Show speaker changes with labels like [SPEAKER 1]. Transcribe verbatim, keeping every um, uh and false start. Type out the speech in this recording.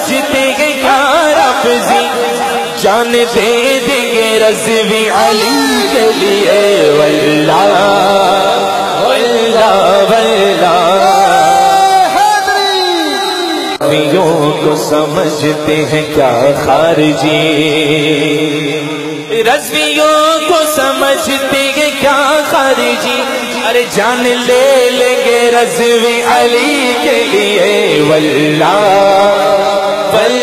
[SPEAKER 1] समझते हैं क्या रफ़ज़ी, जान दे देंगे रज़वी अली के लिए। वल्लाह वल्लाह वल्लाह रज़वियों को समझते हैं क्या खारिजी, रज़वियों को समझते हैं क्या खारिजी, अरे जान ले लेंगे रज़वी अली के लिए। वल्लाह